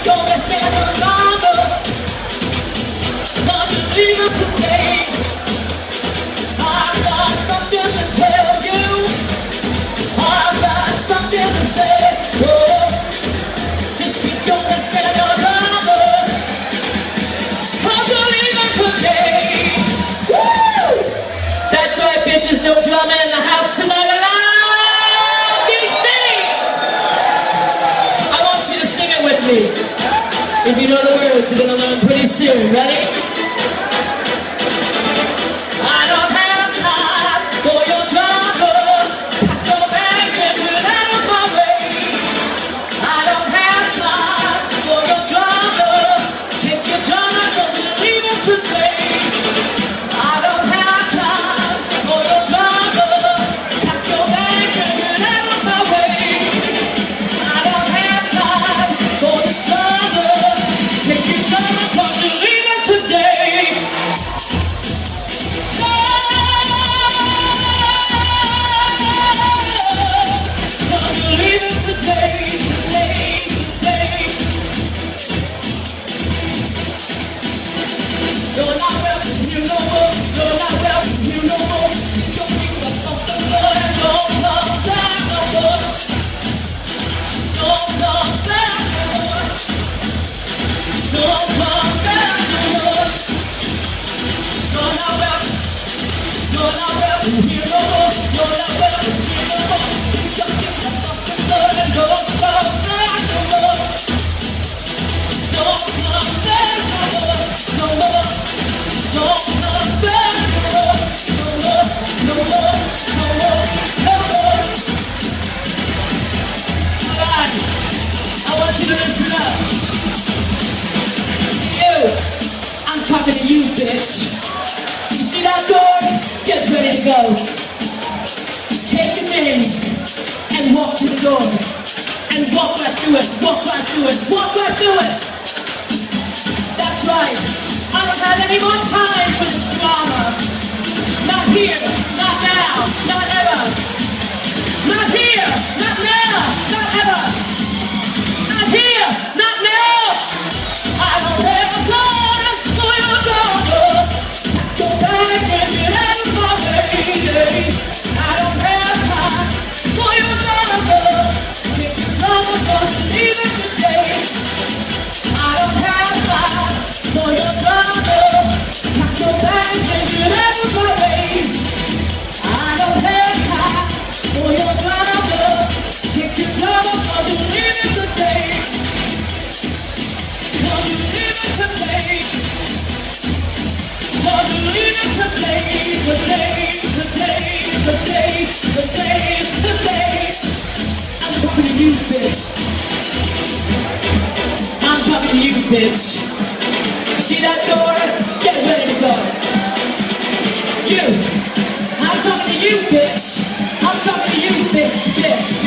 Gonna stand longer, not just leaving today. I've got something to tell you. I've got something to say. Oh, just keep going, stand longer, not just leaving today. Woo! That's right, bitches. No drama in the house tonight. If you know the words, you're gonna learn pretty soon. Ready? I don't have time for your drama. Pack your bags and get out of my way. I don't have time for your drama. Take your drama, don't you leave it today. I don't have time for your drama. Pack your bags and get out of my way. I don't have time for this drama. Take your time, cause you're leaving today. Cause you're leaving today, today, today. You're not welcome here no more. You're not welcome here no more. Don't think about the blood and don't come back no more. Don't come back no more. Don't come back no more. You're not welcome. You're not welcome here no more. You're not welcome here no more. Don't think about the blood and don't come back no more. Don't come back no more. No more. Don't come back no more. No more. No more. No more. No more. Alright. I want you to listen up. I'm talking to you, bitch. You see that door? Get ready to go. Take your names and walk to the door. And walk right through it, walk right through it, walk right through it. That's right. I don't have any more time for this drama. Not here, not now, not ever. Not here, not now, not ever. Not here, not now. I don't have time for your drama. Go back and get out of my way. I don't have time for your drama. Take your drama, cause you're leaving today. I don't have time for your drama. Pack your bags and get out of my way. I don't have time for your drama. Take your drama, cause you're leaving today. Cause you're leaving today. Cause you're leaving today. Today, today, today, today, today. I'm talking to you, bitch. I'm talking to you, bitch. See that door? Get ready to go. You. I'm talking to you, bitch. I'm talking to you, bitch, bitch.